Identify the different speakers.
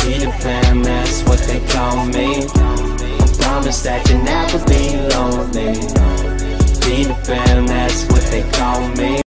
Speaker 1: Peter Pan, that's what they call me. I promise that you'll never be lonely. Peter Pan, that's what they call me.